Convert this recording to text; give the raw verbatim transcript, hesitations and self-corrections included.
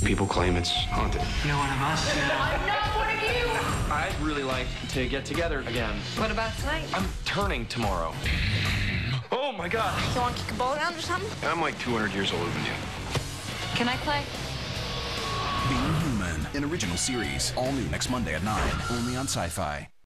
People claim it's haunted. You're one of us now. I'm not one of you! I'd really like to get together again. What about tonight? I'm turning tomorrow. Oh my God. You want to kick a ball around or something? I'm like two hundred years older than you. Can I play? Being Human, an original series. All new next Monday at nine, only on Sci-Fi.